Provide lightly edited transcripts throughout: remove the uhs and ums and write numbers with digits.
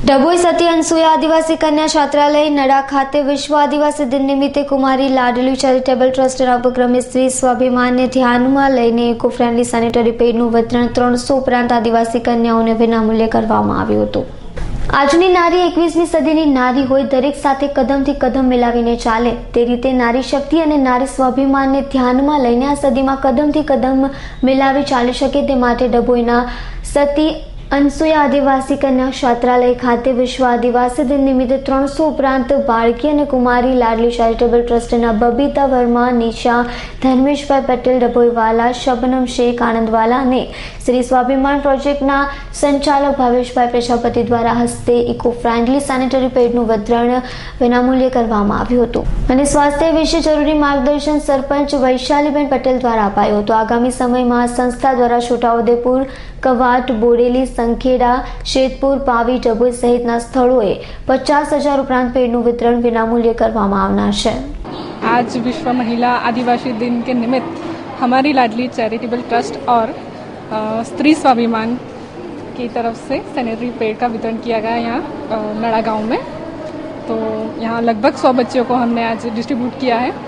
ડભોઈ સતી અનસુયા આદિવાસી કન્યા છાત્રાલય નડા ખાતે વિશ્વ આદિવાસી દિન નિમિત્તે કુમારી લાડલી ચેરિટેબલ ટ્રસ્ટના ઉપક્રમે સ્ત્રી સ્વાભિમાનને ધ્યાનમાં લઈને ઇકો ફ્રેન્ડલી સેનેટરી પેડનું વિતરણ 300 ઉપરાંત આદિવાસી કન્યાઓને વિનામૂલ્યે કરવામાં આવ્યું હતું। આજની નારી 21મી સદીની નારી હોય, દરેક સાથે કદમથી કદમ મિલાવીને ચાલે તે રીતે નારી શક્તિ અને નારી સ્વાભિમાનને ધ્યાનમાં લઈને આ સદીમાં કદમથી કદમ મિલાવી ચાલી શકે તે માટે ડભોઈના સતી અનસુયા આદિવાસી કન્યા છાત્રાલય ખાતે વિશ્વ આદિવાસી દિન નિમિત્તે 300 ઉપરાંત બાળકી અને કુમારી લાડલી ચેરિટેબલ ટ્રસ્ટના બબીતા વર્મા, નિશા, ધર્મેશભાઈ પટેલ, ડભોઈવાલા, શબનમ શેખ, આનંદવાલા અને શ્રી સ્વાભિમાન પ્રોજેક્ટના સંચાલક ભાવેશભાઈ પ્રજાપતિ દ્વારા હસ્તે ઇકો ફ્રેન્ડલી સેનેટરી પેડનું વિતરણ વિનામૂલ્યે કરવામાં આવ્યું હતું અને સ્વાસ્થ્ય વિશે જરૂરી માર્ગદર્શન સરપંચ વૈશાલીબેન પટેલ દ્વારા અપાયું હતું। આગામી સમયમાં સંસ્થા દ્વારા છોટાઉદેપુર, કવાટ, બોડેલી, સંખેડા, શેતપુર, પાવી, ડભોઈ સહિતના સ્થળોએ 50,000 ઉપરાંત પેડનું વિતરણ વિनामूल्य કરવામાં આવનાર છે। आज विश्व महिला आदिवासी दिन के निमित्त हमारी लाडली चैरिटेबल ट्रस्ट और स्त्री स्वाभिमान की तरफ से सैनिटरी पैड का वितरण किया गया यहाँ नड़ा गांव में। तो यहाँ लगभग 100 बच्चों को हमने आज डिस्ट्रीब्यूट किया है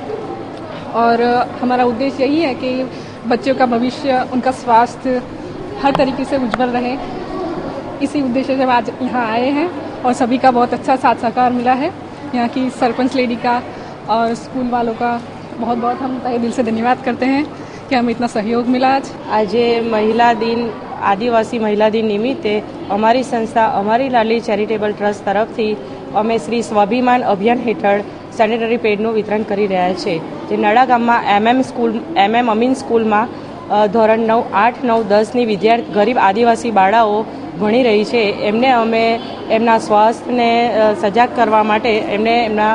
और हमारा उद्देश्य यही है कि बच्चों का भविष्य, उनका स्वास्थ्य हर तरीके से उज्जवल रहे। इसी उद्देश्य से आज यहाँ आए हैं और सभी का बहुत अच्छा साथ सहकार मिला है। यहाँ की सरपंच लेडी का और स्कूल वालों का बहुत बहुत हम तहे दिल से धन्यवाद करते हैं कि हमें इतना सहयोग मिला। आज महिला दिन, आदिवासी महिला दिन निमित्ते અમારી સંસ્થા અમારી લાડલી ચેરિટેબલ ટ્રસ્ટ તરફથી અમે શ્રી સ્વાભિમાન અભિયાન હેઠળ સેનેટરી પેડનું વિતરણ કરી રહ્યા છે। જે નડા ગામમાં MM અમીન સ્કૂલમાં ધોરણ 9, 8, 9, 10ની વિદ્યાર્થી ગરીબ આદિવાસી બાળાઓ ભણી રહી છે। એમને અમે એમના સ્વાસ્થ્યને સજાગ કરવા માટે એમના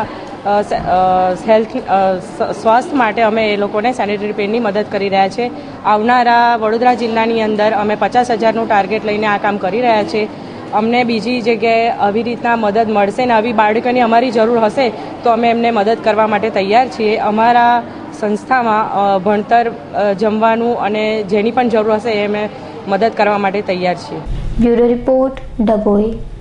સ્વાસ્થ્ય માટે અમે એ લોકોને સેનેટરી પેડની મદદ કરી રહ્યા છે। આવનારા વડોદરા જિલ્લાની અંદર અમે 50,000નું ટાર્ગેટ લઈને આ કામ કરી રહ્યા છે। અમને બીજી જગ્યાએ આવી રીતના મદદ મળશે ને આવી બાળકોની અમારી જરૂર હશે તો અમે એમને મદદ કરવા માટે તૈયાર છીએ। અમારા સંસ્થામાં ભણતર, જમવાનું અને જેની પણ જરૂર હશે એ અમે મદદ કરવા માટે તૈયાર છીએ। Bureau report, Dabhoi.